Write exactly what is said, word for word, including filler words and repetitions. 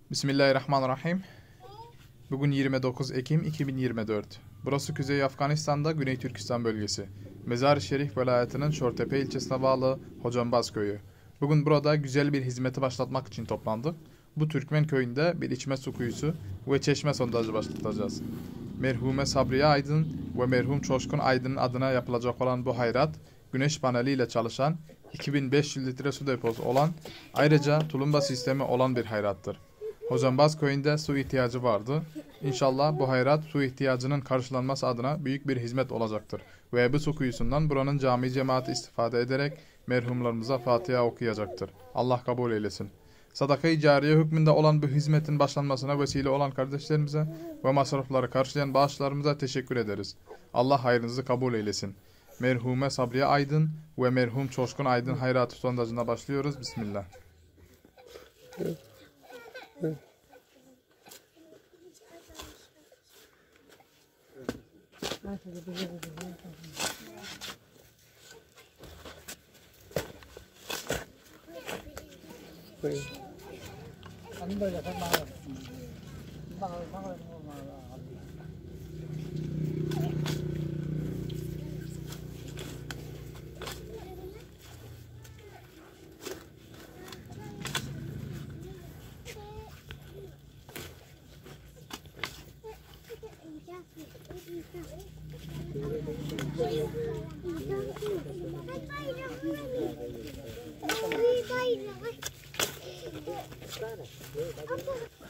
Bismillahirrahmanirrahim. Bugün yirmi dokuz Ekim iki bin yirmi dört. Burası Kuzey Afganistan'da Güney Türkistan bölgesi. Mezar-ı Şerif velayetinin Şortepe ilçesine bağlı Hocambaz köyü. Bugün burada güzel bir hizmeti başlatmak için toplandık. Bu Türkmen köyünde bir içme su kuyusu ve çeşme sondajı başlatacağız. Merhume Sabriye Aydın ve merhum Çoşkun Aydın'ın adına yapılacak olan bu hayrat, güneş paneliyle çalışan iki bin beş yüz litre su deposu olan, ayrıca tulumba sistemi olan bir hayrattır. Hocambaz köyünde su ihtiyacı vardı. İnşallah bu hayrat su ihtiyacının karşılanması adına büyük bir hizmet olacaktır. Ve bu su kuyusundan buranın cami cemaati istifade ederek merhumlarımıza Fatiha okuyacaktır. Allah kabul eylesin. Sadaka-i cariye hükmünde olan bu hizmetin başlanmasına vesile olan kardeşlerimize ve masrafları karşılayan bağışlarımıza teşekkür ederiz. Allah hayrınızı kabul eylesin. Merhume Sabriye Aydın ve merhum Çoşkun Aydın hayratı sondajına başlıyoruz. Bismillah. Bye.